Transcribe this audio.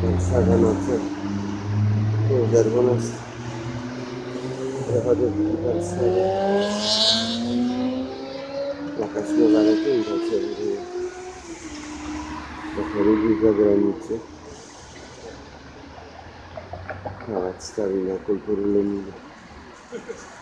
Saga noce. Czerwoność. Przechodzę w Warszawie. Jakaś nowa legenda się wyżyje. Trochę ludzi z zagranicy. Pałac Stalina, kultury Lenina.